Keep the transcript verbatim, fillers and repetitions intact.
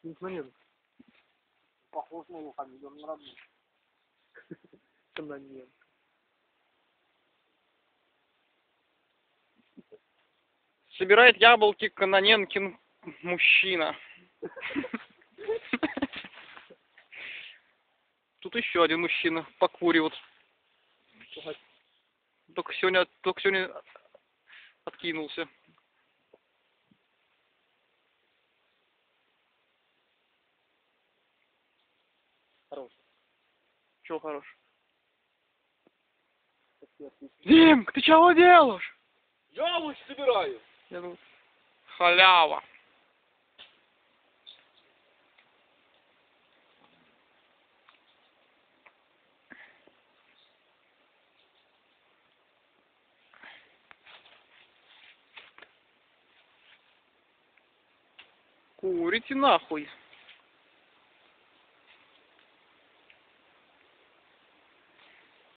Кингсманин. Похож на его фамилию, он не родной. Канонен. Собирает яблоки Каноненкин мужчина. Тут еще один мужчина покуривает. Только сегодня, только сегодня откинулся. Хорош. Чего хорош? Дим, ты чего делаешь? Яблочки собираю. Я думаю, халява. Курите нахуй.